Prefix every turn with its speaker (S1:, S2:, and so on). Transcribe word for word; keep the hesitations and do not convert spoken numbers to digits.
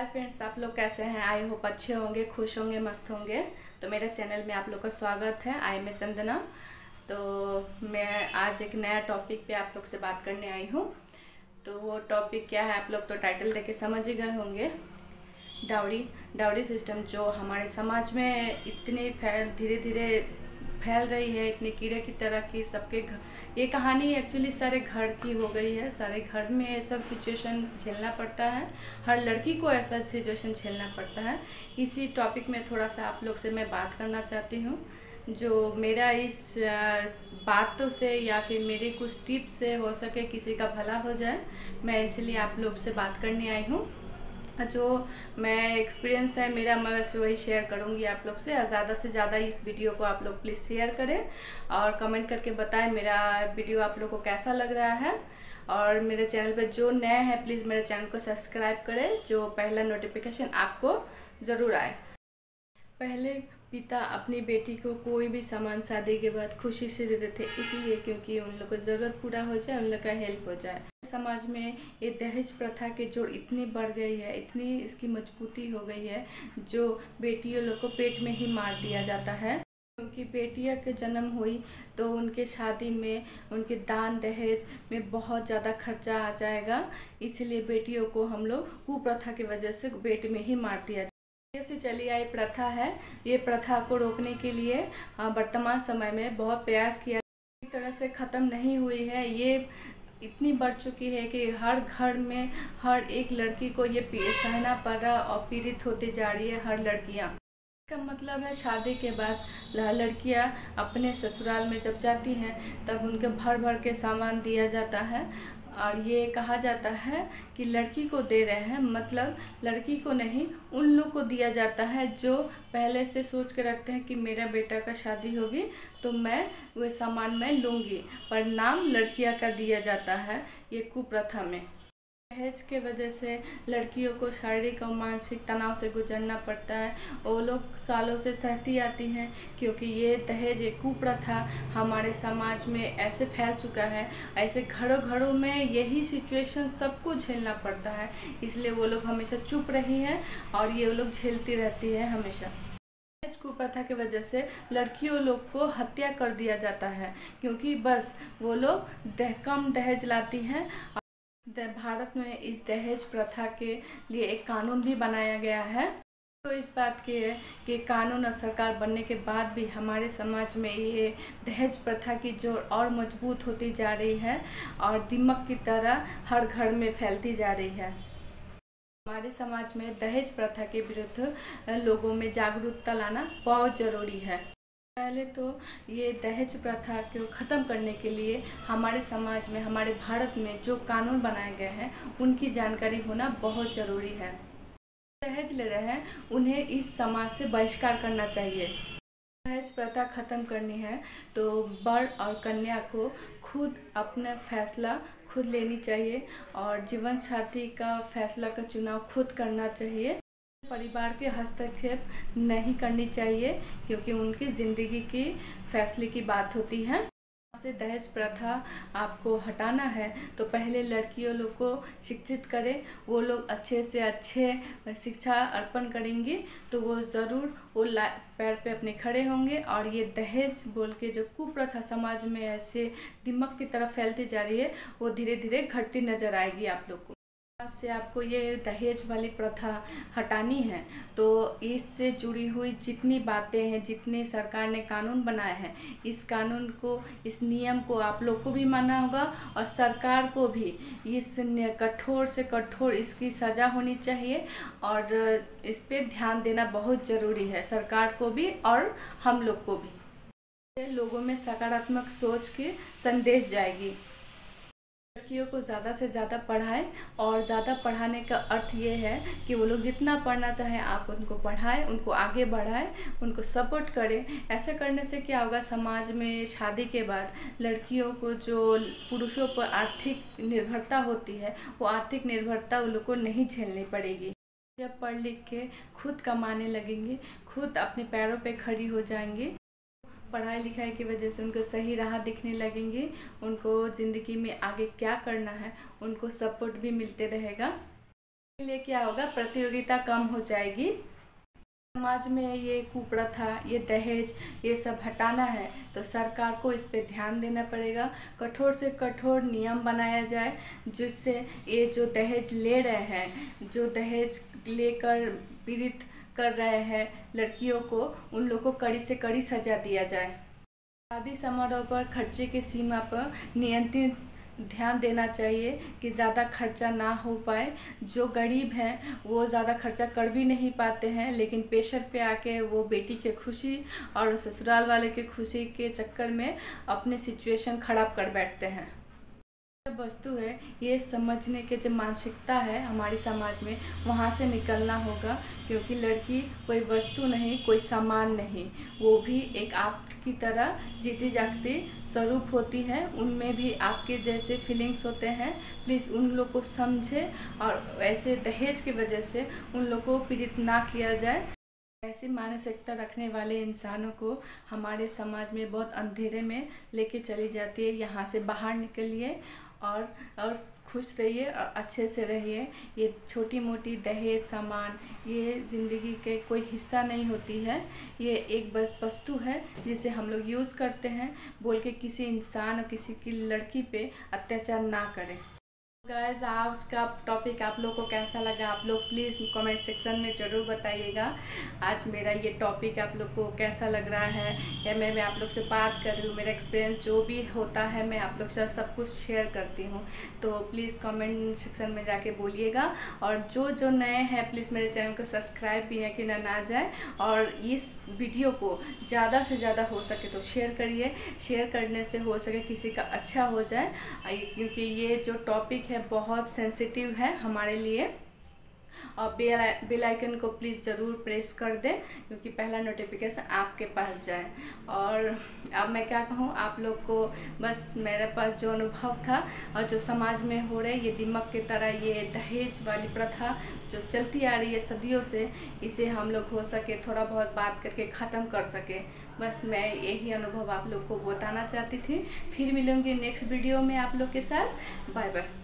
S1: Friends, आप लोग कैसे हैं? आई होप अच्छे होंगे, खुश होंगे, मस्त होंगे। तो मेरे चैनल में आप लोग का स्वागत है। आई मैं चंदना। तो मैं आज एक नया टॉपिक पे आप लोग से बात करने आई हूँ। तो वो टॉपिक क्या है, आप लोग तो टाइटल देख के समझ ही गए होंगे। डाउरी डाउरी सिस्टम जो हमारे समाज में इतनी फैल धीरे धीरे फैल रही है, इतने कीड़े की तरह की सबके घर। ये कहानी एक्चुअली सारे घर की हो गई है। सारे घर में ये सब सिचुएशन झेलना पड़ता है। हर लड़की को ऐसा सिचुएशन झेलना पड़ता है। इसी टॉपिक में थोड़ा सा आप लोग से मैं बात करना चाहती हूँ। जो मेरा इस बातों से या फिर मेरे कुछ टिप्स से हो सके किसी का भला हो जाए, मैं इसलिए आप लोग से बात करने आई हूँ। जो मैं एक्सपीरियंस है मेरा, मैं बस वही शेयर करूँगी आप लोग से। ज़्यादा से ज़्यादा इस वीडियो को आप लोग प्लीज़ शेयर करें और कमेंट करके बताएं मेरा वीडियो आप लोग को कैसा लग रहा है। और मेरे चैनल पे जो नए हैं प्लीज़ मेरे चैनल को सब्सक्राइब करें, जो पहला नोटिफिकेशन आपको ज़रूर आए। पहले पिता अपनी बेटी को कोई भी सामान शादी के बाद खुशी से देते थे, इसलिए क्योंकि उन लोग को ज़रूरत पूरा हो जाए, उन लोग का हेल्प हो जाए। समाज में ये दहेज प्रथा की जोड़ इतनी बढ़ गई है, इतनी इसकी मजबूती हो गई है, जो बेटियों लोग को पेट में ही मार दिया जाता है। क्योंकि बेटियां के जन्म हुई तो उनके शादी में, उनके दान दहेज में बहुत ज़्यादा खर्चा आ जाएगा। इसलिए बेटियों को हम लोग कुप्रथा की वजह से पेट में ही मार दिया। से चली आई प्रथा है। ये प्रथा को रोकने के लिए वर्तमान समय में बहुत प्रयास किया, पूरी तरह से ख़त्म नहीं हुई है। ये इतनी बढ़ चुकी है कि हर घर में हर एक लड़की को ये सहना पड़ रहा और पीड़ित होती जा रही है हर लड़कियां। इसका मतलब है शादी के बाद लड़कियां अपने ससुराल में जब जाती हैं तब उनके भर भर के सामान दिया जाता है और ये कहा जाता है कि लड़की को दे रहे हैं, मतलब लड़की को नहीं, उन लोग को दिया जाता है जो पहले से सोच के रखते हैं कि मेरा बेटा का शादी होगी तो मैं वो सामान मैं लूँगी, पर नाम लड़कियां का दिया जाता है ये कुप्रथा में। दहेज के वजह से लड़कियों को शारीरिक और मानसिक तनाव से गुजरना पड़ता है। वो लोग सालों से सहती आती हैं, क्योंकि ये दहेज एक कुप्रथा हमारे समाज में ऐसे फैल चुका है। ऐसे घरों घरों में यही सिचुएशन सबको झेलना पड़ता है, इसलिए वो लोग हमेशा चुप रही हैं और ये लोग झेलती रहती है हमेशा। दहेज कुप्रथा की वजह से लड़कियों लोग को हत्या कर दिया जाता है, क्योंकि बस वो लोग दह कम दहेज लाती हैं। भारत में इस दहेज प्रथा के लिए एक कानून भी बनाया गया है। तो इस बात की है कि कानून और सरकार बनने के बाद भी हमारे समाज में ये दहेज प्रथा की जोड़ और मजबूत होती जा रही है और दीमक की तरह हर घर में फैलती जा रही है। हमारे समाज में दहेज प्रथा के विरुद्ध लोगों में जागरूकता लाना बहुत ज़रूरी है। पहले तो ये दहेज प्रथा को ख़त्म करने के लिए हमारे समाज में, हमारे भारत में जो कानून बनाए गए हैं उनकी जानकारी होना बहुत ज़रूरी है। दहेज ले रहे हैं उन्हें इस समाज से बहिष्कार करना चाहिए। दहेज प्रथा ख़त्म करनी है तो वर और कन्या को खुद अपना फैसला खुद लेनी चाहिए और जीवन साथी का फैसला का चुनाव खुद करना चाहिए। परिवार के हस्तक्षेप नहीं करनी चाहिए, क्योंकि उनकी ज़िंदगी की फैसले की बात होती है। से दहेज प्रथा आपको हटाना है तो पहले लड़कियों लोग को शिक्षित करें। वो लोग अच्छे से अच्छे शिक्षा अर्पण करेंगी तो वो ज़रूर वो पैर पे अपने खड़े होंगे और ये दहेज बोल के जो कुप्रथा समाज में ऐसे दिमाग की तरफ फैलती जा रही है वो धीरे धीरे घटती नज़र आएगी आप लोग को। से आपको ये दहेज वाली प्रथा हटानी है तो इससे जुड़ी हुई जितनी बातें हैं, जितने सरकार ने कानून बनाए हैं, इस कानून को, इस नियम को आप लोग को भी मानना होगा और सरकार को भी इस कठोर से कठोर इसकी सज़ा होनी चाहिए और इस पे ध्यान देना बहुत ज़रूरी है, सरकार को भी और हम लोग को भी। लोगों में सकारात्मक सोच की संदेश जाएगी। लड़कियों को ज़्यादा से ज़्यादा पढ़ाएं और ज़्यादा पढ़ाने का अर्थ ये है कि वो लोग जितना पढ़ना चाहें आप उनको पढ़ाएं, उनको आगे बढ़ाएं, उनको सपोर्ट करें। ऐसे करने से क्या होगा, समाज में शादी के बाद लड़कियों को जो पुरुषों पर आर्थिक निर्भरता होती है वो आर्थिक निर्भरता उन लोग को नहीं झेलनी पड़ेगी। जब पढ़ लिख के खुद कमाने लगेंगे, खुद अपने पैरों पे खड़ी हो जाएंगी, पढ़ाई लिखाई की वजह से उनको सही राह दिखने लगेंगी, उनको ज़िंदगी में आगे क्या करना है उनको सपोर्ट भी मिलते रहेगा। इसलिए क्या होगा, प्रतियोगिता कम हो जाएगी। समाज में ये कुप्रथा, ये दहेज, ये सब हटाना है तो सरकार को इस पे ध्यान देना पड़ेगा। कठोर से कठोर नियम बनाया जाए जिससे ये जो दहेज ले रहे हैं, जो दहेज लेकर पीड़ित कर रहे हैं लड़कियों को, उन लोग को कड़ी से कड़ी सजा दिया जाए। शादी समारोह पर खर्चे की सीमा पर नियंत्रित ध्यान देना चाहिए कि ज़्यादा खर्चा ना हो पाए। जो गरीब हैं वो ज़्यादा खर्चा कर भी नहीं पाते हैं, लेकिन प्रेशर पे आके वो बेटी के खुशी और ससुराल वाले के खुशी के चक्कर में अपने सिचुएशन खराब कर बैठते हैं। वस्तु है, ये समझने के जो मानसिकता है हमारे समाज में, वहाँ से निकलना होगा। क्योंकि लड़की कोई वस्तु नहीं, कोई सामान नहीं, वो भी एक आपकी तरह जीती जागती स्वरूप होती है। उनमें भी आपके जैसे फीलिंग्स होते हैं। प्लीज़ उन लोग को समझे और ऐसे दहेज की वजह से उन लोग को पीड़ित ना किया जाए। ऐसी मानसिकता रखने वाले इंसानों को हमारे समाज में बहुत अंधेरे में लेके चली जाती है। यहाँ से बाहर निकलिए और और खुश रहिए और अच्छे से रहिए। ये छोटी मोटी दहेज सामान ये ज़िंदगी के कोई हिस्सा नहीं होती है। ये एक बस वस्तु है जिसे हम लोग यूज़ करते हैं बोल के किसी इंसान और किसी की लड़की पे अत्याचार ना करें। गाइस, आज का टॉपिक आप लोग को कैसा लगा, आप लोग प्लीज़ कमेंट सेक्शन में ज़रूर बताइएगा। आज मेरा ये टॉपिक आप लोग को कैसा लग रहा है, या मैं मैं आप लोग से बात कर रही हूँ, मेरा एक्सपीरियंस जो भी होता है मैं आप लोग से सब कुछ शेयर करती हूँ। तो प्लीज़ कमेंट सेक्शन में जाके बोलिएगा। और जो जो नए हैं प्लीज़ मेरे चैनल को सब्सक्राइब भी है कि ना ना जाए। और इस वीडियो को ज़्यादा से ज़्यादा हो सके तो शेयर करिए। शेयर करने से हो सके किसी का अच्छा हो जाए, क्योंकि ये जो टॉपिक है बहुत सेंसिटिव है हमारे लिए। और बेल बेल आइकन को प्लीज़ ज़रूर प्रेस कर दें, क्योंकि पहला नोटिफिकेशन आपके पास जाए। और अब मैं क्या कहूँ आप लोग को, बस मेरे पास जो अनुभव था और जो समाज में हो रहे ये दिमाग की तरह ये दहेज वाली प्रथा जो चलती आ रही है सदियों से, इसे हम लोग हो सके थोड़ा बहुत बात करके ख़त्म कर सके। बस मैं यही अनुभव आप लोग को बताना चाहती थी। फिर मिलूँगी नेक्स्ट वीडियो में आप लोग के साथ। Bye bye.